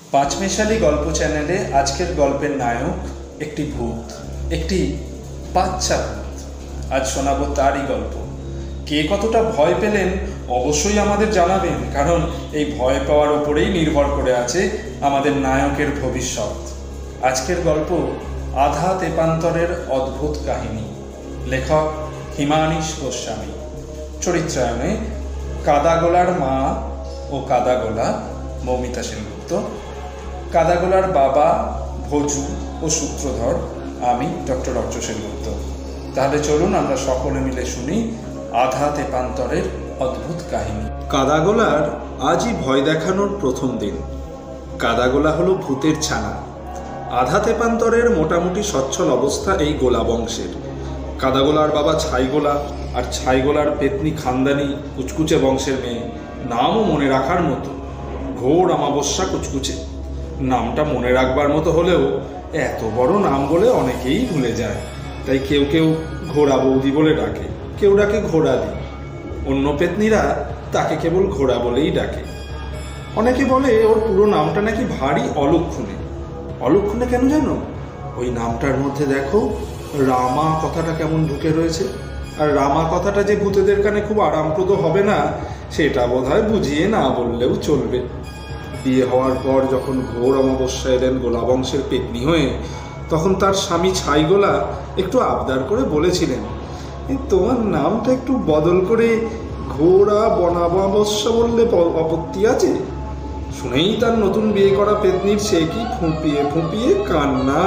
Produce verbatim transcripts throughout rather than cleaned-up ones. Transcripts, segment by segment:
পাঁচমেশালি গল্প চ্যানেলে আজকের গল্পের নায়ক একটি ভূত, একটি বাচ্চা ভূত। আজ শোনাবো তারই গল্প। কে কতটা ভয় পেলেন অবশ্যই আমাদের জানাবেন, কারণ এই ভয় পাওয়ার ওপরেই নির্ভর করে আছে আমাদের নায়কের ভবিষ্যৎ। আজকের গল্প আধা তেপান্তরের অদ্ভুত কাহিনী। লেখক হিমানীশ গোস্বামী। চরিত্রায়নে কাদাগোলার মা ও কাদাগোলা মৌমিতা সেনগুপ্ত, কাদাগোলার বাবা ভোজু ও সূত্রধর আমি ডক্টর রক্ষ সেনগুপ্ত। তাহলে চলুন আমরা সকলে মিলে শুনি আধা তেপান্তরের অদ্ভুত কাহিনী। কাদাগোলার আজই ভয় দেখানোর প্রথম দিন। কাদাগোলা হলো ভূতের ছানা। আধা তেপান্তরের মোটামুটি সচ্ছল অবস্থা এই গোলা বংশের। কাদাগোলার বাবা ছাইগোলা, আর ছাইগোলার পেতনি খানদানি কুচকুচে বংশের মেয়ে। নামও মনে রাখার মতো, ঘোর অমাবস্যা কুচকুচে। নামটা মনে রাখবার মতো হলেও এত বড় নাম বলে অনেকেই ভুলে যায়, তাই কেউ কেউ ঘোড়া বৌদি বলে ডাকে, কেউ ডাকে ঘোড়া দি। অন্য পেতনিরা তাকে কেবল ঘোড়া বলেই ডাকে। অনেকে বলে ওর পুরো নামটা নাকি ভারী অলক্ষণে। অলক্ষণে কেন জানো? ওই নামটার মধ্যে দেখো রামা কথাটা কেমন ঢুকে রয়েছে। আর রামা কথাটা যে ভূতেদের কানে খুব আরামপ্রদ হবে না, সেটা বোধহয় বুঝিয়ে না বললেও চলবে। বিয়ে হওয়ার পর যখন ঘোর অমাবস্যা এলেন গোলা বংশের পেতনি হয়ে, তখন তার স্বামী ছাইগোলা একটু আবদার করে বলেছিলেন, তোমার নামটা একটু বদল করে ঘোড়া বনামাবস্যা বললে আপত্তি আছে? শুনেই তার নতুন বিয়ে করা পেতনির সে কি ফুঁপিয়ে ফুঁপিয়ে কান্না।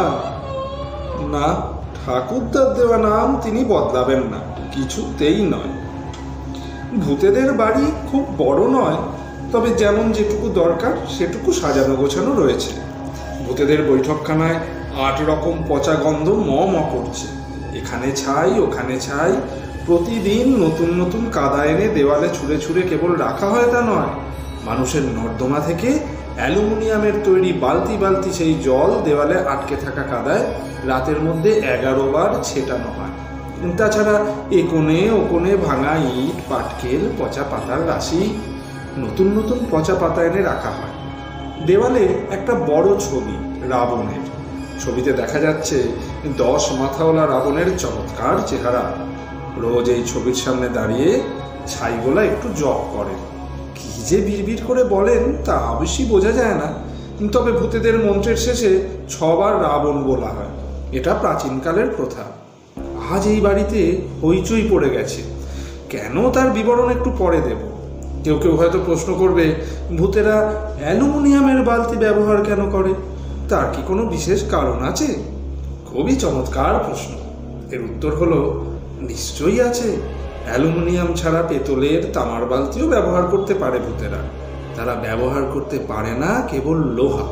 না, ঠাকুরদার দেওয়া নাম তিনি বদলাবেন না, কিছুতেই নয়। ভূতেদের বাড়ি খুব বড় নয়, তবে যেমন যেটুকু দরকার সেটুকু সাজানো গোছানো রয়েছে। ভূতেদের বৈঠকখানায় আট রকম পচা গন্ধ ম ম করছে। এখানে ছাই, ওখানে ছাই। প্রতিদিন নতুন নতুন কাদা এনে দেওয়ালে ছুঁড়ে ছুঁড়ে কেবল রাখা হয় তা নয়, মানুষের নর্দমা থেকে অ্যালুমিনিয়ামের তৈরি বালতি বালতি সেই জল দেওয়ালে আটকে থাকা কাদায় রাতের মধ্যে এগারো বার ছেটানো হয়। তাছাড়া এ কোণে ও কোণে ভাঙা ইট, পাটকেল, পচা পাতার রাশি। নতুন নতুন পচা পাতা এনে রাখা হয়। দেওয়ালে একটা বড় ছবি রাবণের। ছবিতে দেখা যাচ্ছে দশ মাথাওয়ালা রাবণের চমৎকার চেহারা। রোজ এই ছবির সামনে দাঁড়িয়ে ছাইগোলা একটু জপ করেন। কি যে বিড়বিড় করে বলেন তা অবশ্যই বোঝা যায় না, তবে ভূতেদের মন্ত্রের শেষে ছবার রাবণ বলা হয়। এটা প্রাচীনকালের প্রথা। আজ এই বাড়িতে হইচই পড়ে গেছে। কেন তার বিবরণ একটু পরে দেব। কেউ কেউ হয়তো প্রশ্ন করবে, ভূতেরা অ্যালুমিনিয়ামের বালতি ব্যবহার কেন করে? তার কি কোনো বিশেষ কারণ আছে? খুবই চমৎকার প্রশ্ন। এর উত্তর হলো নিশ্চয়ই আছে। অ্যালুমিনিয়াম ছাড়া পেতলের, তামার বালতিও ব্যবহার করতে পারে ভূতেরা। তারা ব্যবহার করতে পারে না কেবল লোহা।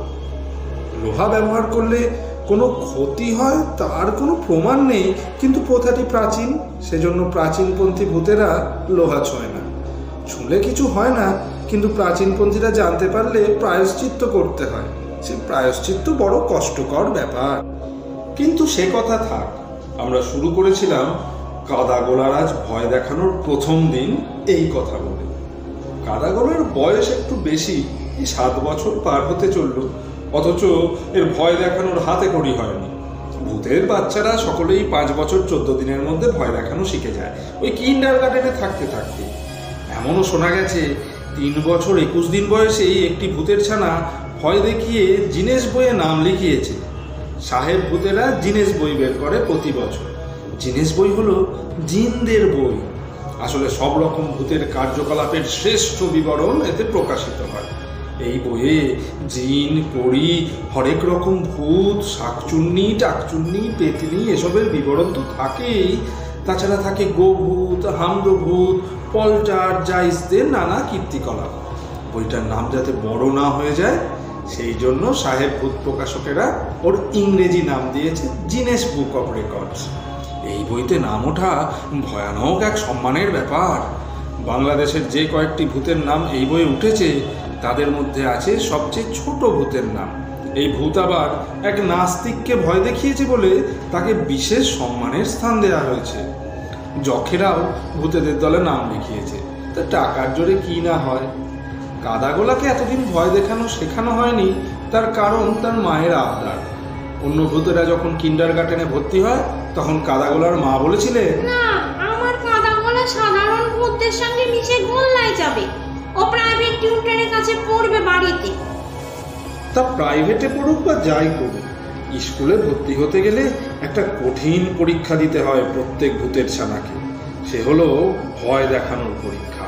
লোহা ব্যবহার করলে কোনো ক্ষতি হয় তার কোনো প্রমাণ নেই, কিন্তু প্রথাটি প্রাচীন, সেজন্য প্রাচীনপন্থী ভূতেরা লোহা ছোঁয় না। ছুঁলে কিছু হয় না, কিন্তু প্রাচীনপন্থীরা জানতে পারলে প্রায়শ্চিত্ত করতে হয়। সে প্রায়শ্চিত্ত বড় কষ্টকর ব্যাপার। কিন্তু সে কথা থাক, আমরা শুরু করেছিলাম কাদাগোলার আজ ভয় দেখানোর প্রথম দিন এই কথা বলে। কাদাগোলার বয়স একটু বেশি, এই সাত বছর পার হতে চলল, অথচ এর ভয় দেখানোর হাতে খড়ি হয়নি। ভূতের বাচ্চারা সকলেই পাঁচ বছর চোদ্দ দিনের মধ্যে ভয় দেখানো শিখে যায়, ওই কিন্ডার গার্ডেনে থাকতে থাকতে। এমনও শোনা গেছে তিন বছর একুশ দিন বয়সেই একটি ভূতের ছানা ভয় দেখিয়ে জিনেস বইয়ে নাম লিখিয়েছে। সাহেব ভূতেরা জিনেস বই বের করে প্রতি বছর। জিনেস বই হলো জিনদের বই। আসলে সব রকম ভূতের কার্যকলাপের শ্রেষ্ঠ বিবরণ এতে প্রকাশিত হয়। এই বইয়ে জিন, পরী, হরেক রকম ভূত, শাকচুন্নি, টাকচুন্নি, পেতনি এসবের বিবরণ তো থাকেই। তাছাড়া থাকে গোভূত, হামদভূত, পল্টার, জাইসদের নানা কীর্তিকলাপ। বইটার নাম যাতে বড় না হয়ে যায়, সেই জন্য সাহেব ভূত প্রকাশকেরা ওর ইংরেজি নাম দিয়েছে জিনেস বুক অফ রেকর্ডস। এই বইতে নাম ওঠা ভয়ানক এক সম্মানের ব্যাপার। বাংলাদেশের যে কয়েকটি ভূতের নাম এই বইয়ে উঠেছে, তাদের মধ্যে আছে সবচেয়ে ছোট ভূতের নাম। এই ভূত আবার এক নাস্তিককে ভয় দেখিয়েছে বলে তাকে বিশেষ সম্মানের স্থান দেওয়া হয়েছে। যখেরাও ভূতেদের দলে নাম লিখিয়েছে, তা টাকার জোরে কি না হয়। কাদাগোলাকে এতদিন ভয় দেখানো শেখানো হয়নি, তার কারণ তার মায়ের আবদার। অন্য ভূতেরা যখন কিন্ডারগার্টেনে ভর্তি হয় তখন কাদাগোলার মা বলেছিলেন, না, আমার কাদাগোলা সাধারণ ভূতদের সঙ্গে মিশে গোল্লায় যাবে, ও প্রাইভেট টিউটরের কাছে পড়বে বাড়িতে। তা প্রাইভেটে পড়ুক বা যাই করুক, স্কুলে ভর্তি হতে গেলে একটা কঠিন পরীক্ষা দিতে হয় প্রত্যেক ভূতের ছানাকে। সে হলো ভয় দেখানোর পরীক্ষা।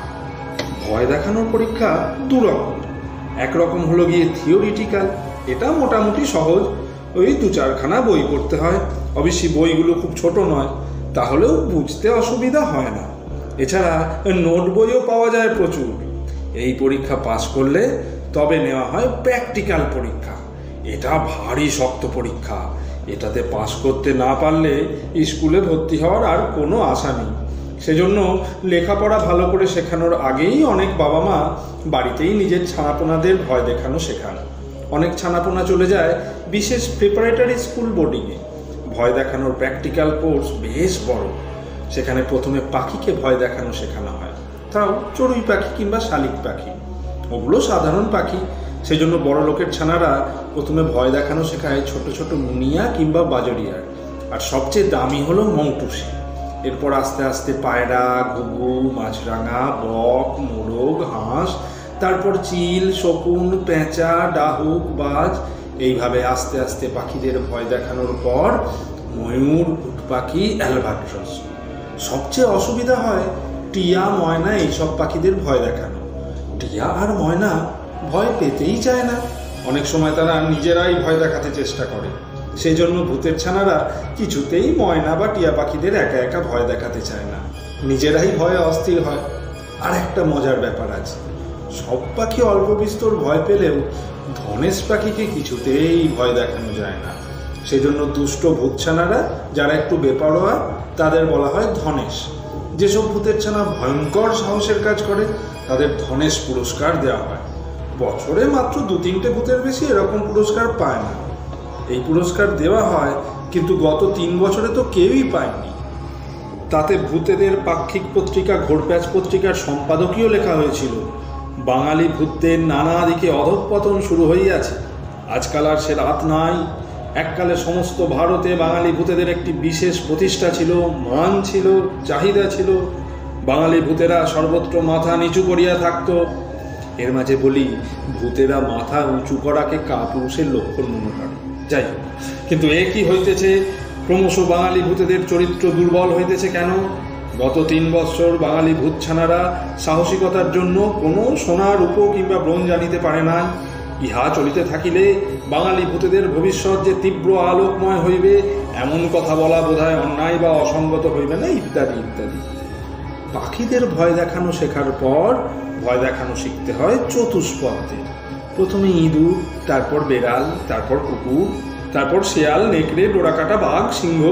ভয় দেখানোর পরীক্ষা দু রকম। একরকম হলো গিয়ে থিওরিটিক্যাল, এটা মোটামুটি সহজ, ওই দু চারখানা বই পড়তে হয়। অবশ্যই বইগুলো খুব ছোট নয়, তাহলেও বুঝতে অসুবিধা হয় না। এছাড়া নোট বইও পাওয়া যায় প্রচুর। এই পরীক্ষা পাশ করলে তবে নেওয়া হয় প্র্যাকটিক্যাল পরীক্ষা। এটা ভারী শক্ত পরীক্ষা। এটাতে পাশ করতে না পারলে স্কুলে ভর্তি হওয়ার আর কোনো আশা নেই। সেজন্য লেখাপড়া ভালো করে শেখানোর আগেই অনেক বাবা মা বাড়িতেই নিজের ছানাপোনাদের ভয় দেখানো শেখান। অনেক ছানাপোনা চলে যায় বিশেষ প্রিপারেটরি স্কুল বোর্ডিংয়ে। ভয় দেখানোর প্র্যাকটিক্যাল কোর্স বেশ বড়। সেখানে প্রথমে পাখিকে ভয় দেখানো শেখানো হয়, তাও চড়ুই পাখি কিংবা শালিক পাখি। ওগুলো সাধারণ পাখি, সেজন্য বড় লোকের ছানারা প্রথমে ভয় দেখানো শেখায় ছোট ছোট মুনিয়া কিংবা বাজরিয়ার, আর সবচেয়ে দামি হলো মংটুসি। এরপর আস্তে আস্তে পায়রা, ঘুঘু, মাছরাঙা, বক, মোরগ, হাঁস, তারপর চিল, শকুন, পেঁচা, ডাহুক, বাজ, এইভাবে আস্তে আস্তে পাখিদের ভয় দেখানোর পর ময়ূর, উট পাখি, অ্যালবাট্রস। সবচেয়ে অসুবিধা হয় টিয়া, ময়না এইসব পাখিদের ভয় দেখানো। টিয়া আর ময়না ভয় পেতেই চায় না। অনেক সময় তারা নিজেরাই ভয় দেখাতে চেষ্টা করে। সেই জন্য ভূতের ছানারা কিছুতেই ময়না বা টিয়া পাখিদের একা একা ভয় দেখাতে চায় না, নিজেরাই ভয়ে অস্থির হয়। আর একটা মজার ব্যাপার আছে, সব পাখি অল্প বিস্তর ভয় পেলেও ধনেশ পাখিকে কিছুতেই ভয় দেখানো যায় না। সেজন্য দুষ্ট ভূতছানারা যারা একটু বেপরোয়া তাদের বলা হয় ধনেশ। যেসব ভূতের ছানা ভয়ঙ্কর সাহসের কাজ করে তাদের ধনেশ পুরস্কার দেওয়া হয়। বছরে মাত্র দু তিনটে ভূতের বেশি এরকম পুরস্কার পায় না। এই পুরস্কার দেওয়া হয়, কিন্তু গত তিন বছরে তো কেউই পায়নি। তাতে ভূতেদের পাক্ষিক পত্রিকা ঘোরপ্যাচ পত্রিকার সম্পাদকীয় লেখা হয়েছিল, বাঙালি ভূতদের নানা দিকে অধঃপতন শুরু হইয়াছে, আজকাল আর সে রাত নাই। এককালে সমস্ত ভারতে বাঙালি ভূতেদের একটি বিশেষ প্রতিষ্ঠা ছিল, মান ছিল, চাহিদা ছিল। বাঙালি ভূতেরা সর্বত্র মাথা নিচু করিয়া থাকত। এর মাঝে বলি, ভূতেরা মাথা উঁচু করাকে কাপুরুষের লক্ষণ মনে করে। যাই হোক, কিন্তু এ কি হইতেছে, ক্রমশ বাঙালি ভূতেদের চরিত্র দুর্বল হইতেছে কেন? গত তিন বৎসর বাঙালি ভূতছানারা সাহসিকতার জন্য কোনো সোনা, রূপ কিংবা ব্রোঞ্জ আনিতে পারে না। ইহা চলিতে থাকিলে বাঙালি ভূতেদের ভবিষ্যৎ যে তীব্র আলোকময় হইবে, এমন কথা বলা বোধহয় অন্যায় বা অসঙ্গত হইবে না, ইত্যাদি ইত্যাদি। পাখিদের ভয় দেখানো শেখার পর ভয় দেখানো শিখতে হয় চতুষ্পদে। প্রথমে ইঁদুর, তারপর বেড়াল, তারপর কুকুর, তারপর শেয়াল, নেকড়ে, ডোরাকাটা, বাঘ, সিংহ।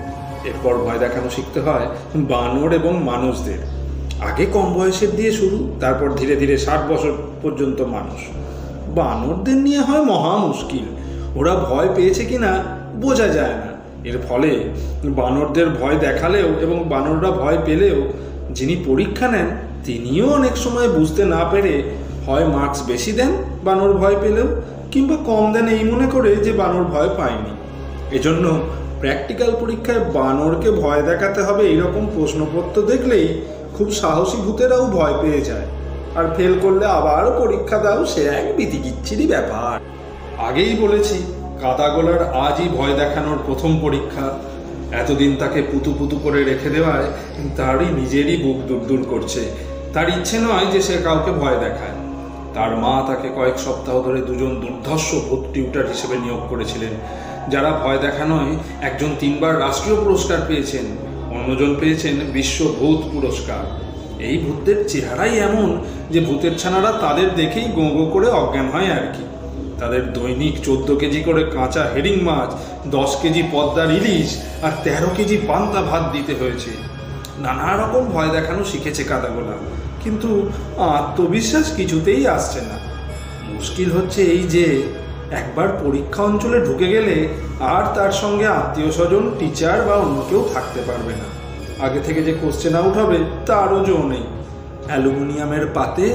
এরপর ভয় দেখানো শিখতে হয় বানর এবং মানুষদের। আগে কম বয়সের দিয়ে শুরু, তারপর ধীরে ধীরে ষাট বছর পর্যন্ত মানুষ। বানরদের নিয়ে হয় মহা মুশকিল। ওরা ভয় পেয়েছে কিনা বোঝা যায় না। এর ফলে বানরদের ভয় দেখালেও এবং বানররা ভয় পেলেও যিনি পরীক্ষা নেন তিনিও অনেক সময় বুঝতে না পেরে হয় মার্কস বেশি দেন বানর ভয় পেলেও, কিংবা কম দেন এই মনে করে যে বানর ভয় পায়নি। এজন্য প্র্যাকটিক্যাল পরীক্ষায় বানরকে ভয় দেখাতে হবে এইরকম প্রশ্নপত্র দেখলেই খুব সাহসী ভূতেরাও ভয় পেয়ে যায়। আর ফেল করলে আবার পরীক্ষা দাও, সে এক বিতিকিচ্ছিরি ব্যাপার। আগেই বলেছি, কাদাগোলার আজই ভয় দেখানোর প্রথম পরীক্ষা। এতদিন তাকে পুতু পুতু করে রেখে দেওয়ায় তারই নিজেরই বুক দুরদুর করছে। তার ইচ্ছে নয় যে সে কাউকে ভয় দেখায়। তার মা তাকে কয়েক সপ্তাহ ধরে দুজন দুর্ধর্ষ ভূত টিউটার হিসেবে নিয়োগ করেছিলেন, যারা ভয় দেখানোয় একজন তিনবার রাষ্ট্রীয় পুরস্কার পেয়েছেন, অন্যজন পেয়েছেন বিশ্ব ভূত পুরস্কার। এই ভূতদের চেহারাই এমন যে ভূতের ছানারা তাদের দেখেই গো গো করে অজ্ঞান হয় আর কি। তাদের দৈনিক চোদ্দ কেজি করে কাঁচা হেরিং মাছ, দশ কেজি পদ্মার ইলিশ আর তেরো কেজি পান্তা ভাত দিতে হয়েছে। নানা রকম ভয় দেখানো শিখেছে কাদাগোলা, কিন্তু আত্মবিশ্বাস কিছুতেই আসছে না। মুশকিল হচ্ছে এই যে একবার পরীক্ষা অঞ্চলে ঢুকে গেলে আর তার সঙ্গে আত্মীয় স্বজন, টিচার বা অন্য কেউ থাকতে পারবে না। আগে থেকে যে কোশ্চেন আউট হবে তারও জো নেই। অ্যালুমিনিয়ামের পাতে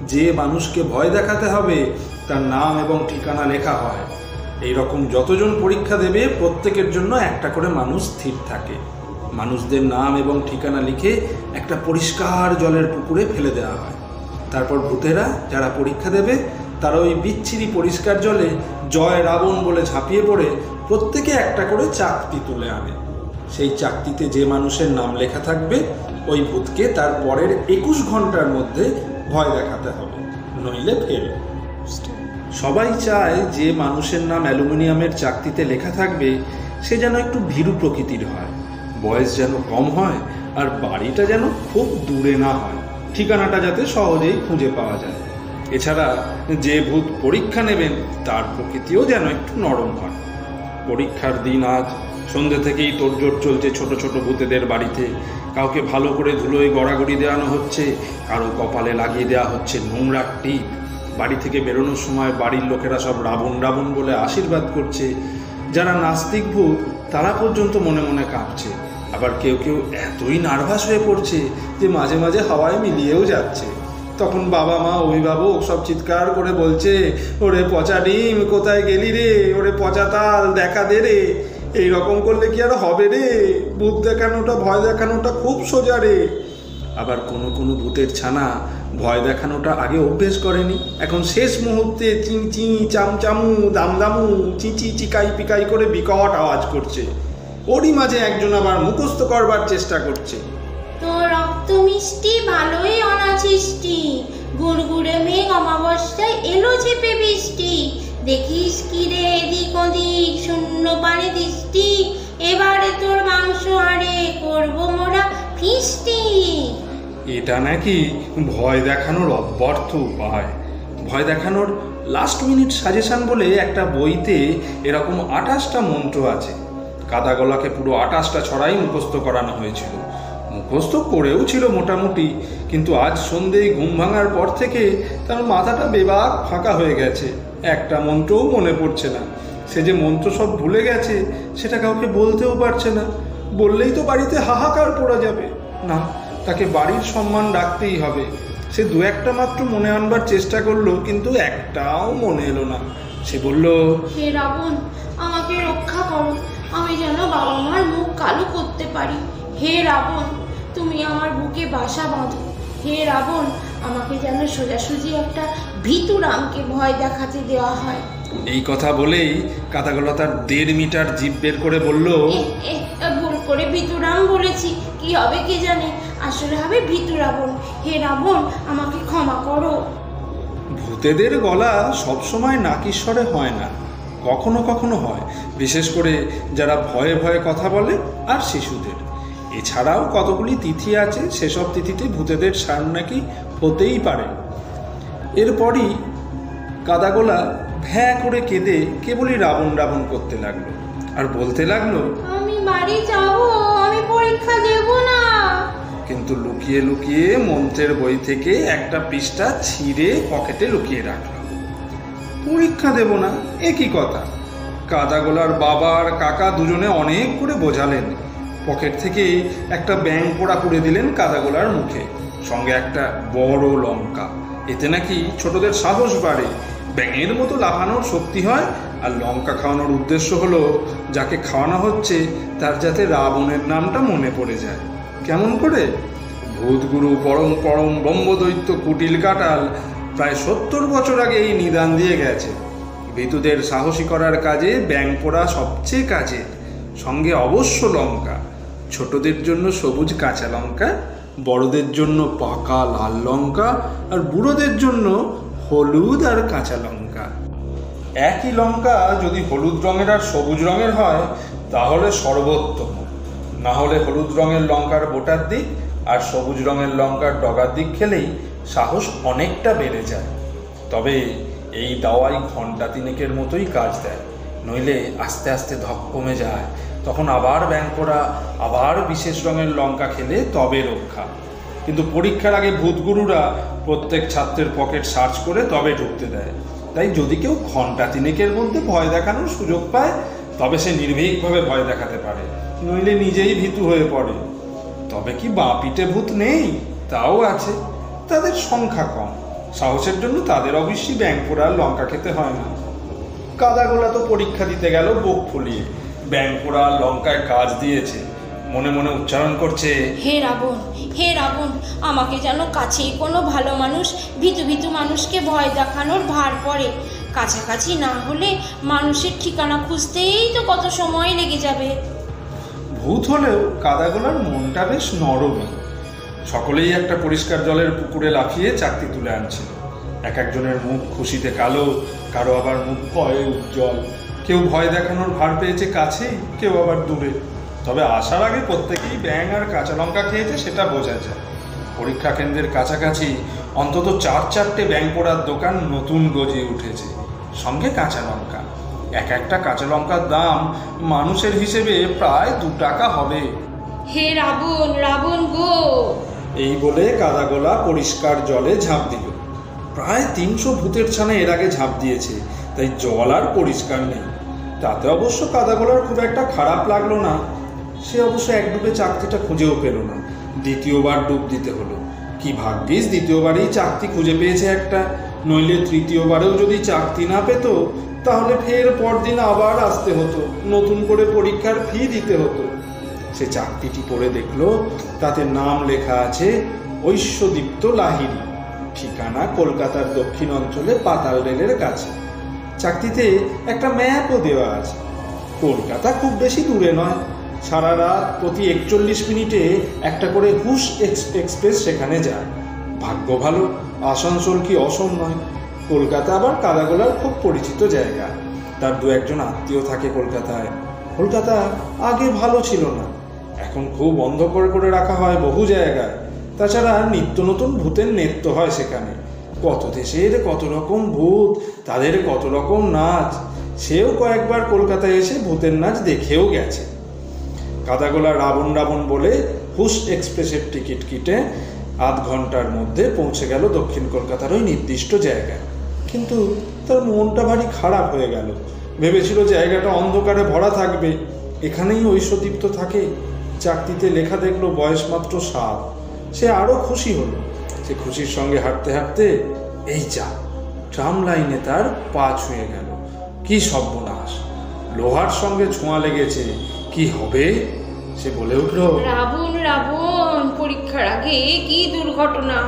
যে মানুষকে ভয় দেখাতে হবে তার নাম এবং ঠিকানা লেখা হয়। এই রকম যতজন পরীক্ষা দেবে প্রত্যেকের জন্য একটা করে মানুষ স্থির থাকে। মানুষদের নাম এবং ঠিকানা লিখে একটা পরিষ্কার জলের পুকুরে ফেলে দেওয়া হয়। তারপর ভূতেরা যারা পরীক্ষা দেবে তারা ওই বিচ্ছিরি পরিষ্কার জলে জয় রাবণ বলে ঝাঁপিয়ে পড়ে প্রত্যেকে একটা করে চাকতি তুলে আনে। সেই চাকতিতে যে মানুষের নাম লেখা থাকবে ওই ভূতকে তার পরের একুশ ঘন্টার মধ্যে ভয় দেখাতে হবে, নইলে ফেল। সবাই চায় যে মানুষের নাম অ্যালুমিনিয়ামের চাকতিতে লেখা থাকবে সে যেন একটু ভীরু প্রকৃতির হয়, বয়স যেন কম হয়, আর বাড়িটা যেন খুব দূরে না হয়, ঠিকানাটা যাতে সহজেই খুঁজে পাওয়া যায়। এছাড়া যে ভূত পরীক্ষা নেবেন তার প্রকৃতিও যেন একটু নরম হয়। পরীক্ষার দিন আজ সন্ধ্যে থেকেই তোড়জোড় চলছে ছোট ছোট ভূতেদের বাড়িতে। কাউকে ভালো করে ধুলোয় গড়াগড়ি দেওয়ানো হচ্ছে, কারো কপালে লাগিয়ে দেওয়া হচ্ছে নোংরা টিপ। বাড়ি থেকে বেরোনোর সময় বাড়ির লোকেরা সব রাবণ রাবণ বলে আশীর্বাদ করছে। যারা নাস্তিক ভূত তারা পর্যন্ত মনে মনে কাঁপছে, আবার কেউ কেউ এতই নার্ভাস হয়ে পড়ছে যে মাঝে মাঝে হাওয়ায় মিলিয়েও যাচ্ছে। তখন বাবা মা অভিভাবক সব চিৎকার করে বলছে, ওরে পচা ডিম কোথায় গেলি রে, ওরে পচা তাল দেখা দে রে। এইরকম করলে কি আর হবে রে, ভূত দেখানোটা ভয় দেখানোটা খুব সোজা রে। আবার কোনো কোনো ভূতের ছানা ভয় দেখানোটা আগে অভ্যেস করেনি, এখন শেষ মুহূর্তে চি চি চামচামু দামদামু চিচি চিকাই পিকাই করে বিকট আওয়াজ করছে। ওরই মাঝে একজন আবার মুখস্থ করবার চেষ্টা করছে। তো রক্ত মিষ্টি ভালোই অনাছিষ্টি, গুড়গুড়ে মেঘ অমাবস্যায় এলো চেপে বৃষ্টি। দেখিস কি রে এদিক ওদিক শূন্য পারে দৃষ্টি, এবারে তোর মাংস আরে করবো মোরা ফিস্টি। এটা নাকি ভয় দেখানোর অব্যর্থ উপায়। ভয় দেখানোর লাস্ট মিনিট সাজেশন বলে একটা বইতে এরকম আঠাশটা মন্ত্র আছে। কাদা গলাকে পুরো আঠাশটা ছড়াই মুখস্থ করানো হয়েছিল। মুখস্থ করেও ছিল মোটামুটি, কিন্তু আজ সন্ধ্যেয় ঘুম ভাঙার পর থেকে তার মাথাটা বেবাক ফাঁকা হয়ে গেছে, একটা মন্ত্রও মনে পড়ছে না। সে যে মন্ত্র সব ভুলে গেছে সেটা কাউকে বলতেও পারছে না, বললেই তো বাড়িতে হাহাকার পড়া যাবে। না, তাকে বাড়ির সম্মান রাখতেই হবে। সে দু একটা মাত্র মনে আনবার চেষ্টা করলো, কিন্তু একটাও মনে এলো না। সে বলল, হে রাবণ, আমাকে রক্ষা করো, আমি যেন বাবা মার মুখ কালো করতে পারি। হে রাবণ, তুমি আমার বুকে বাসা বাঁধো। হে রাবণ, আমাকে যেন সোজাসুজি একটা ভীতুরামকে ভয় দেখাতে দেওয়া হয়। এই কথা বলেই কাদাগোলা তার দেড় মিটার জিভ বের করে বলল, ভুল করে ভীতুরাম বলেছি, কি হবে কে জানে, আসলে হবে ভীতু রাবণ। হে রাবণ, আমাকে ক্ষমা করো। ভূতেদের গলা সবসময় নাকিস্বরে হয় না, কখনো কখনো হয়, বিশেষ করে যারা ভয়ে ভয়ে কথা বলে আর শিশুদের। এছাড়াও কতগুলি তিথি আছে, সেসব তিথিতে ভূতেদের সার নাকি হতেই পারে। এরপরই কাদাগোলা ভ্যাঁ করে কেঁদে কেবলই রাবণ রাবণ করতে লাগলো আর বলতে লাগলো, আমি বাড়ি যাব, আমি পরীক্ষা দেব না। কিন্তু লুকিয়ে লুকিয়ে মন্ত্রের বই থেকে একটা পৃষ্ঠা ছিঁড়ে পকেটে লুকিয়ে রাখল। পরীক্ষা দেব না, এ কি কথা? কাদাগোলার বাবা আর কাকা দুজনে অনেক করে বোঝালেন। পকেট থেকে একটা ব্যাঙ পোড়া করে দিলেন কাদাগোলার মুখে, সঙ্গে একটা বড় লঙ্কা। এতে নাকি ছোটদের সাহস বাড়ে, ব্যাঙের মতো লাফানোর শক্তি হয়, আর লঙ্কা খাওয়ানোর উদ্দেশ্য হলো যাকে খাওয়ানো হচ্ছে তার যাতে রাবণের নামটা মনে পড়ে যায়। কেমন করে? ভূতগুরু পরম পরম ব্রহ্মদৈত্য কুটিল কাটাল প্রায় সত্তর বছর আগে এই নিদান দিয়ে গেছে। ভীতুদের সাহসী করার কাজে ব্যাঙ পোড়া সবচেয়ে কাজে, সঙ্গে অবশ্য লঙ্কা। ছোটদের জন্য সবুজ কাঁচা লঙ্কা, বড়দের জন্য পাকা লাল লঙ্কা, আর বুড়োদের জন্য হলুদ আর কাঁচা লঙ্কা। একই লঙ্কা যদি হলুদ রঙের আর সবুজ রঙের হয় তাহলে সর্বোত্তম, না হলে হলুদ রঙের লঙ্কার বোটার দিক আর সবুজ রঙের লঙ্কার ডগার দিক খেলেই সাহস অনেকটা বেড়ে যায়। তবে এই দাওয়াই ঘন্টা তিনেকের মতোই কাজ দেয়, নইলে আস্তে আস্তে ধক কমে যায়। তখন আবার ব্যাঙ পোড়া, আবার বিশেষ রঙের লঙ্কা খেলে তবে রক্ষা। কিন্তু পরীক্ষার আগে ভূতগুরুরা প্রত্যেক ছাত্রের পকেট সার্চ করে তবে ঢুকতে দেয়। তাই যদি কেউ ঘন্টা তিনেকের মধ্যে ভয় দেখানোর সুযোগ পায় তবে সে নির্ভীকভাবে ভয় দেখাতে পারে, নইলে নিজেই ভীতু হয়ে পড়ে। তবে কি বাঁ পিঠে ভূত নেই? তাও আছে, তাদের সংখ্যা কম। সাহসের জন্য তাদের অবশ্যই ব্যাঙ পোড়া আর লঙ্কা খেতে হয় না। কাদাগোলা তো পরীক্ষা দিতে গেল বুক ফুলিয়ে, ব্যাঙ পোড়া আর লঙ্কায় কাজ দিয়েছে। মনে মনে উচ্চারণ করছে, হে রাবণ, হে রাবণ, আমাকে যেন কাছেই কোনো ভালো মানুষ ভীতু ভীতু মানুষকে ভয় দেখানোর ভার পড়ে। কাছাকাছি না হলে মানুষের ঠিকানা খুঁজতেই তো কত সময় লেগে যাবে। ভূত হলেও কাদাগোলার মনটা বেশ নরমই। সকলেই একটা পরিষ্কার জলের পুকুরে লাফিয়ে চাকতি তুলে আনছিল। এক একজনের মুখ খুশিতে কালো, কারো আবার মুখ ভয়ে উজ্জ্বল। কেউ ভয় দেখানোর ভার পেয়েছে কাছেই, কেউ আবার দূরে। তবে আসার আগে প্রত্যেকেই ব্যাঙ আর কাঁচা লঙ্কা খেয়েছে সেটা বোঝা যায়। পরীক্ষা কেন্দ্রের কাছাকাছি অন্তত চার চারটে ব্যাঙ পোড়ার দোকান নতুন গজিয়ে উঠেছে, সঙ্গে কাঁচা লঙ্কা। এক একটা কাঁচা লঙ্কার দাম মানুষের হিসেবে প্রায় দু টাকা হবে। হে রাবণ, রাবণ গো! এই বলে কাদাগোলা পরিষ্কার জলে ঝাঁপ দিল। প্রায় তিনশো ভূতের ছানা এর আগে ঝাঁপ দিয়েছে, তাই জল আর পরিষ্কার নেই। তাতে অবশ্য কাদাগোলার খুব একটা খারাপ লাগলো না। সে অবশ্য এক ডুবে চাকতিটা খুঁজেও পেল না। দ্বিতীয়বার ডুব দিতে হলো। কি ভাগ্যিস দ্বিতীয়বারই চাকতি খুঁজে পেয়েছে একটা, নইলে তৃতীয়বারেও যদি চাকতি না পেত তাহলে ফের পরদিন আবার আসতে হতো, নতুন করে পরীক্ষার ফি দিতে হতো। সে চাকতিটি পড়ে দেখলো তাতে নাম লেখা আছে ঐশ্বদীপ্ত লাহিড়ী, ঠিকানা কলকাতার দক্ষিণ অঞ্চলে পাতাল রেলের কাছে। চাকতিতে একটা ম্যাপও দেওয়া আছে। কলকাতা খুব বেশি দূরে নয়, সারা রাত প্রতি একচল্লিশ মিনিটে একটা করে হুশ এক্সপ্রেস সেখানে যায়। ভাগ্য ভালো আসানসোল কি অসম নয়। কলকাতা আবার কাদাগোলার খুব পরিচিত জায়গা। তার দু একজন আত্মীয় থাকে কলকাতায়। কলকাতা আগে ভালো ছিল না, এখন খুব বন্ধ করে করে রাখা হয় বহু জায়গায়। তাছাড়া নিত্য নতুন ভূতের নৃত্য হয় সেখানে। কত দেশের কত রকম ভূত, তাদের কত রকম নাচ। সেও কয়েকবার কলকাতায় এসে ভূতের নাচ দেখেও গেছে। কাদাগোলা রাবণ রাবণ বলে হুশ এক্সপ্রেসের টিকিট কেটে আধ ঘন্টার মধ্যে পৌঁছে গেল দক্ষিণ কলকাতার ওই নির্দিষ্ট জায়গায়। কিন্তু তার মনটা ভারী খারাপ হয়ে গেল। ভেবেছিল জায়গাটা অন্ধকারে ভরা থাকবে, এখানেই ঐশ্বদীপ্ত থাকে। চাকতিতে লেখা দেখলো বয়স মাত্র সাত। সে আরো খুশি হলো। সে খুশির সঙ্গে হাঁটতে হাঁটতে এই যা ট্রাম লাইনে তার পা ছুঁয়ে গেল। কি সর্বনাশ, লোহার সঙ্গে ছোঁয়া লেগেছে, কি হবে? সে বলে উঠল, রাবণ, রাবণ, পরীক্ষার আগে কি দুর্ঘটনা!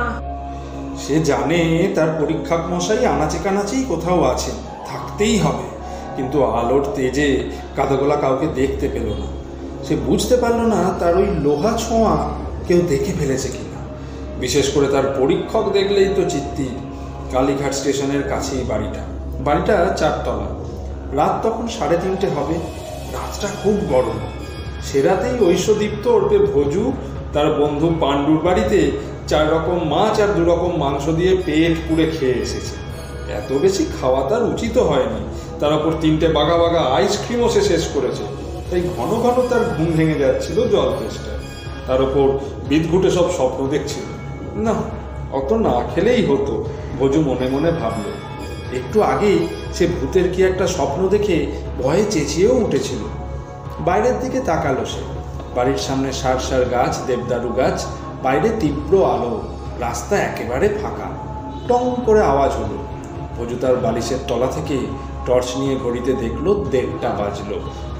সে জানে তার পরীক্ষক মশাই আনাচে কানাচেই কোথাও আছে, থাকতেই হবে। কিন্তু আলোর তেজে কাদাগোলা কাউকে দেখতে পেল না। সে বুঝতে পারলো না তার ওই লোহা ছোঁয়া কেউ দেখে ফেলেছে কিনা। বিশেষ করে তার পরীক্ষক দেখলেই তো চিত্তির। কালীঘাট স্টেশনের কাছেই বাড়িটা। বাড়িটা চারতলা। রাত তখন সাড়ে তিনটে হবে। রাতটা খুব গরম। সে রাতেই ঐশ্বদীপ্ত ওরপে ভোজু তার বন্ধু পাণ্ডুর বাড়িতে চার রকম মাছ আর দু রকম মাংস দিয়ে পেট পুড়ে খেয়ে এসেছে। এত বেশি খাওয়া তার উচিত হয়নি। তার ওপর তিনটে বাঘা বাঘা আইসক্রিমও সে শেষ করেছে। তাই ঘন ঘন তার ঘুম ভেঙে যাচ্ছিল জল তেষ্টায়। তার ওপর বিদঘুটে সব স্বপ্ন দেখছিল। না, অত না খেলেই হতো, ভোজু মনে মনে ভাবল। একটু আগেই সে ভূতের কি একটা স্বপ্ন দেখে ভয়ে চেঁচিয়েও উঠেছিল। বাইরের দিকে তাকালো সে। বাড়ির সামনে সার সার গাছ, দেবদারু গাছ, বাইরে তীব্র আলো, রাস্তা একেবারে ফাঁকা। টং করে আওয়াজ হলো। ভোজু তার বালিশের তলা থেকে টর্চ নিয়ে ঘড়িতে দেখলো দেড়টা বাজলো।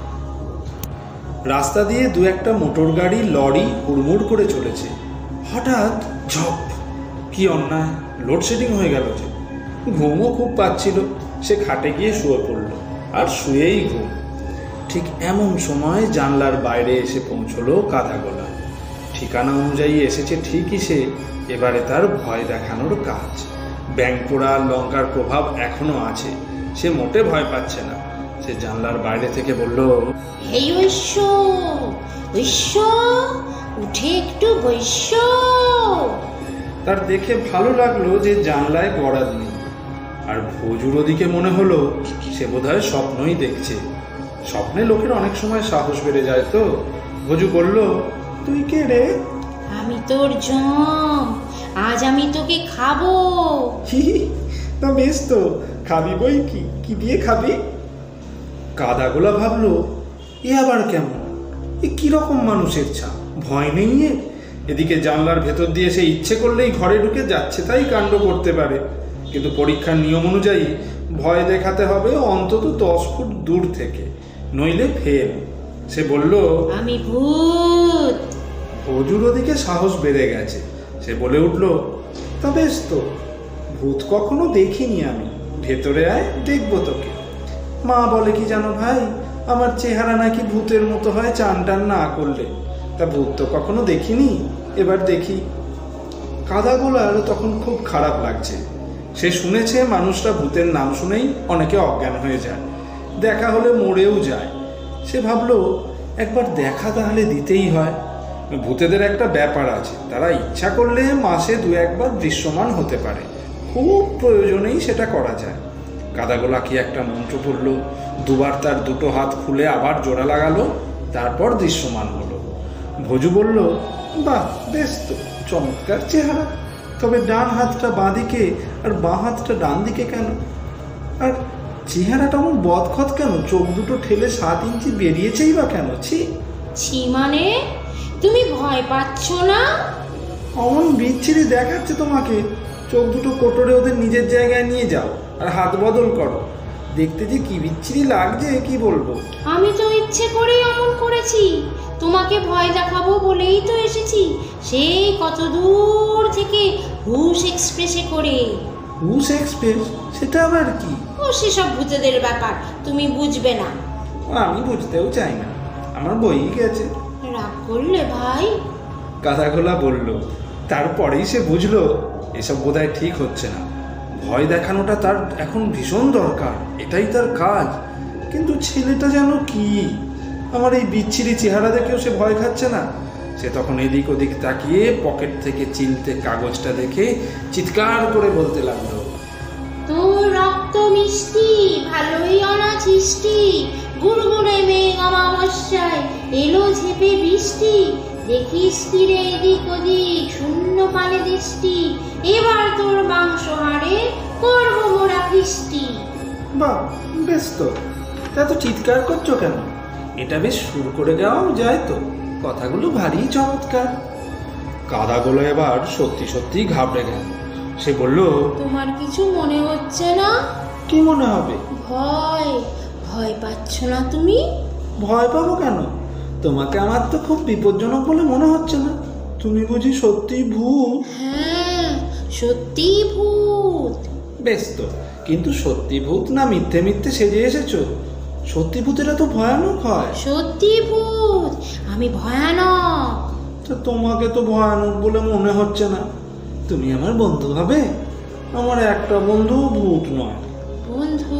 রাস্তা দিয়ে দু একটা মোটর গাড়ি, লরি হুড়মুড় করে চলেছে। হঠাৎ ঝপ! কি অন্যায়, লোডশেডিং হয়ে গেল যে। ঘুমও খুব পাচ্ছিল। সে খাটে গিয়ে শুয়ে পড়ল, আর শুয়েই ঘুম। ঠিক এমন সময় জানলার বাইরে এসে পৌঁছলো কাদাগোলা। ঠিকানা অনুযায়ী এসেছে ঠিকই সে। এবারে তার ভয় দেখানোর কাজ। ব্যাঙ পোড়া লঙ্কার প্রভাব এখনো আছে। সে মোটে ভয় পাচ্ছে না। সে জানলার বাইরে থেকে বলল, এই ঐশ্য, ঐশ্য, উঠে একটু বৈশ্য। তার দেখে ভালো লাগলো যে জানলায় গড়াদ নেই। আর ভোজুর ওদিকে মনে হলো সে বোধহয় স্বপ্নই দেখছে। স্বপ্নে লোকের অনেক সময় সাহস বেড়ে যায় তো। ভোজু বলল, তুই কে রে? আমি তোর জম, আজ আমি তোকে খাবো। না বেশ তো, খাবি বই কি, কি দিয়ে খাবি? কাদাগোলা ভাবলো, এ আবার কেমন? এ কিরকম মানুষের ছাপ, ভয় নেই এর? এদিকে জানলার ভেতর দিয়ে সে ইচ্ছে করলেই ঘরে ঢুকে যাচ্ছে তাই কাণ্ড করতে পারে, কিন্তু পরীক্ষার নিয়ম অনুযায়ী ভয় দেখাতে হবে অন্তত দশ ফুট দূর থেকে, নইলে ফেল। সে বলল, আমি ভূত। ভজুর ওদিকে সাহস বেড়ে গেছে। সে বলে উঠল, তা বেশ তো, ভূত কখনো দেখিনি আমি, ভেতরে আয়, দেখবো তোকে। মা বলে কি জানো ভাই, আমার চেহারা নাকি ভূতের মতো হয় চান টান না করলে। তা ভূত তো কখনো দেখিনি, এবার দেখি। কাদা গোলার তখন খুব খারাপ লাগছে। সে শুনেছে মানুষরা ভূতের নাম শুনেই অনেকে অজ্ঞান হয়ে যায়, দেখা হলে মরেও যায়। সে ভাবলো একবার দেখা তাহলে দিতেই হয়। ভূতেদের একটা ব্যাপার আছে, তারা ইচ্ছা করলে মাসে দু একবার দৃশ্যমান হতে পারে, খুব প্রয়োজনেই সেটা করা যায়। কাদাগোলা কি একটা মন্ত্র পড়ল, দুবার তার দুটো হাত খুলে আবার জোড়া লাগালো, তারপর দৃশ্যমান হলো। ভজু বলল, বাহ বেশ তো, চমৎকার চেহারা, তবে ডান হাতটা বাঁ দিকে আর বাঁ হাতটা ডান দিকে কেন? আর চেহারাটা এমন বদখত কেন? চোখ দুটো ঠেলে সাত ইঞ্চি বেরিয়েছেই বা কেন? ছি ছি মানে তুমি ভয় পাচ্ছ না? অমন বিচ্ছিরি দেখাচ্ছে তোমাকে। চোখ দুটো কোটরে ওদের নিজের জায়গায় নিয়ে যাও আর হাত বদল করো, দেখতে যে কি বিচ্ছিরি লাগছে কি বলবো। আমি তো ইচ্ছে করেই অমন করেছি, তোমাকে ভয় দেখাবো বলেই তো এসেছি, সেই কত দূর থেকে হুশ এক্সপ্রেসে করে। হুশ এক্সপ্রেস? সেটা আবার কি? ও সেসব ভূতেদের ব্যাপার, তুমি বুঝবে না। আমি বুঝতেও চাই না, আমার বই গেছে। রাগ করলে ভাই? কাদাগোলা বলল। তারপরেই সে বুঝলো এসব বোধহয় ঠিক হচ্ছে না। ভয় দেখানোটা তার এখন ভীষণ দরকার, এটাই তার কাজ। কিন্তু ছেলেটা যেন কি, আমার এই বিচ্ছিরি চেহারা দেখেও সে ভয় খাচ্ছে না। সে তখন এদিক ওদিক তাকিয়ে পকেট থেকে চিলতে কাগজটা দেখে চিৎকার করে বলতে লাগলো, তোর রক্ত মিষ্টি, ভালোই অনাছিষ্টি, গুড়গুড়ে মেঘ অমাবস্যায় এলো ঝেপে বৃষ্টি, দেখিস কি রে এদিক ওদিক শূন্য পানে দৃষ্টি, এবার তোর মাংস হাড়ে করবো মোরা ফিষ্টি। বাহ বেশ তো, এত চিৎকার করছো কেন? এটা বেশ সুর করে গাওয়াও যায় তো, কথাগুলো ভারী চমৎকার। কাদাগুলো এবার সত্যি সত্যি ঘাবড়ে গেল। সে বলল, তোমার কিছু মনে হচ্ছে না? কি মনে হবে? ভয় ভয় পাচ্ছ না তুমি? ভয় পাবো কেন? তোমাকে আমার তো খুব বিপজ্জনক বলে মনে হচ্ছে না। তুমি বুঝি সত্যি ভূত? হ্যাঁ সত্যি ভূত। বেশ তো, কিন্তু সত্যি ভূত না মিথ্যে মিথ্যে সেজে এসেছো? সত্যি ভূতেরা তো ভয়ানক হয়। সত্যি ভূত, আমি ভয়ানক। তো তোমাকে তো ভয়ানক বলে মনে হচ্ছে না। তুমি আমার বন্ধু হবে? আমার একটা বন্ধু ভূত নয়। বন্ধু?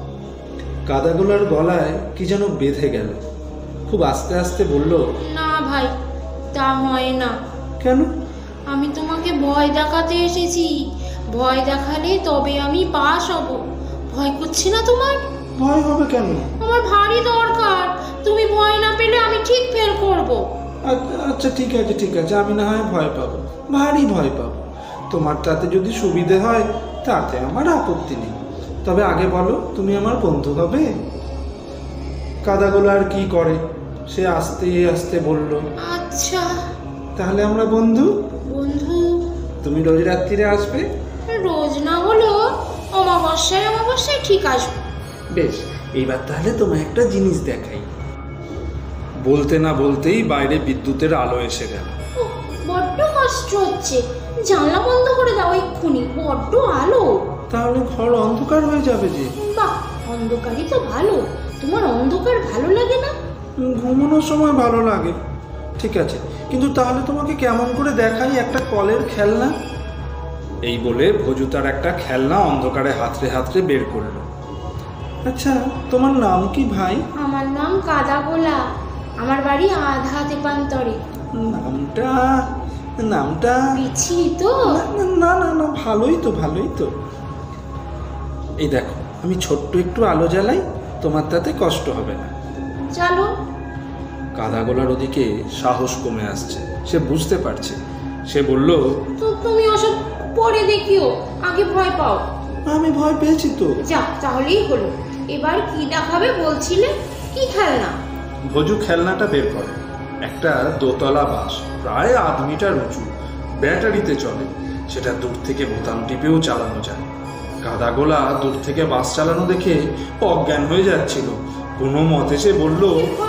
কাদাগোলার গলায় কি যেন বেঁধে গেল। খুব আস্তে আস্তে বলল, না ভাই, তা হয় না। কেন? আমি তোমাকে ভয় দেখাতে এসেছি, ভয় দেখালে তবে আমি পাস হব। ভয় করছে না তোমার? ভয় হবে কেন? আমার ভারী দরকার, তুমি ভয় না পেলে আমি ঠিক ফেল করব। আচ্ছা ঠিক আছে ঠিক আছে, আমি না হয় ভয় পাবো, ভারী ভয় পাবো। তোমার তাতে যদি সুবিধে হয় তাতে আমার আপত্তি নেই, তবে আগে বলো তুমি আমার বন্ধু হবে? কাদাগোলা আর কি করে, সে আস্তে আস্তে বলল, আচ্ছা তাহলে আমরা বন্ধু। বন্ধু? তুমি রোজ রাত্রিরে আসবে? রোজ না হলেও অমাবস্যায় অমাবস্যায় ঠিক আসবে। বেশ, এইবার তাহলে তোমায় একটা জিনিস দেখাই। বলতে না বলতেই বাইরে বিদ্যুতের আলো এসে গেল। উহ, বড্ড কষ্ট হচ্ছে, জানলা বন্ধ করে দাও এক্ষুনি, বড্ড আলো। তাহলে ঘর অন্ধকার হয়ে যাবে যে। বাহ, অন্ধকারই তো ভালো। তোমার অন্ধকার ভালো লাগে না? ঘুমানোর সময় ভালো লাগে, ঠিক আছে, কিন্তু তাহলে তোমাকে কেমন করে দেখাই একটা কলের খেলনা। এই বলে ভজু তার একটা খেলনা অন্ধকারে হাতড়ে হাতড়ে বের করলো। আচ্ছা তোমার নাম কি ভাই? আমার নাম কাদাগোলা, আমার বাড়ি আধা তেপান্তরে। নামটা নামটা বিচ্ছিরি তো? না না না, ভালোই তো ভালোই তো। এই দেখো, আমি ছোট্ট একটু আলো জ্বালাই, তোমার তাতে কষ্ট হবে না। চলো। কাদাগোলার ওদিকে সাহস কমে আসছে, সে বুঝতে পারছে। সে বলল, তো তুমি ওসব পরে দেখিও, আগে ভয় পাও। আমি ভয় পেয়েছি তো। যাক, তাহলেই হলো। এবার কি দেখাবে বলছিলে? কি খেলনা? ভজু খেলনাটা বের করে। একটা দোতলা বাস, প্রায় আধ মিটার উঁচু, ব্যাটারিতে চলে। সেটা দূর থেকে বোতাম টিপেও চালানো যায়। কাদাগোলা দূর থেকে বাস চালানো দেখে অজ্ঞান হয়ে যাচ্ছিল। কোনো মতে সে বলল,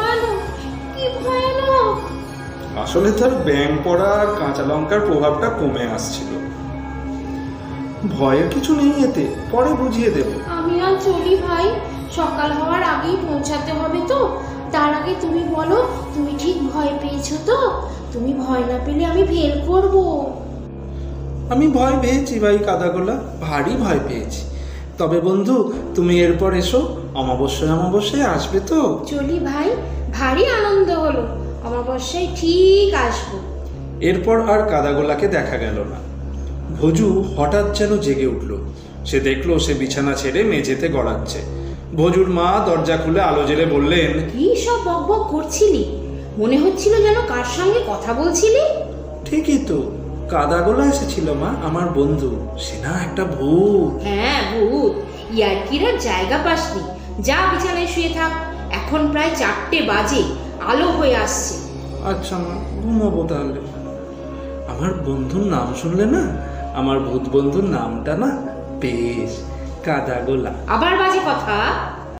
আসলে তার ব্যাং পড়া আর কাঁচা লঙ্কার প্রভাবটা কমে আসছিল। ভয়ের কিছু নেই এতে, পরে বুঝিয়ে দেব। আমি আর চলি ভাই, সকাল হওয়ার আগেই পৌঁছাতে হবে তো। তার আগে তুমি বলো, তুমি ঠিক ভয় পেয়েছো তো? তুমি ভয় না পেলে আমি ফেল করব। আমি ভয় পেয়েছি ভাই কাদাগোলা, ভারী ভয় পেয়েছি। তবে বন্ধু, তুমি এরপর এসো, অমাবস্যায় অমাবস্যায় আসবে তো? চলি ভাই, ভারী আনন্দ হলো, অমাবস্যায় ঠিক আসবো। এরপর আর কাদাগোলাকে দেখা গেল না। ভজু হঠাৎ যেন জেগে উঠল। সে দেখলো সে বিছানা ছেড়ে মেঝেতে গড়াচ্ছে। ভজুর মা দরজা খুলে আলো জেলে বললেন, কি সব বকবক করছিলি? মনে হচ্ছিল যেন কার সঙ্গে কথা বলছিলি। ঠিকই তো, কাদাগোলা এসেছিল মা, আমার বন্ধু। সে না একটা ভূত। হ্যাঁ ভূত, ইয়ার্কির আর জায়গা পাসনি। যা বিছানায় শুয়ে থাক, এখন প্রায় চারটে বাজে, আলো হয়ে আসছে। আচ্ছা মা, ঘুমাবো তাহলে। আমার বন্ধুর নাম শুনলে না? আমার ভূত বন্ধুর নামটা না বেশ কাদাগোলা। আবার বাজে কথা।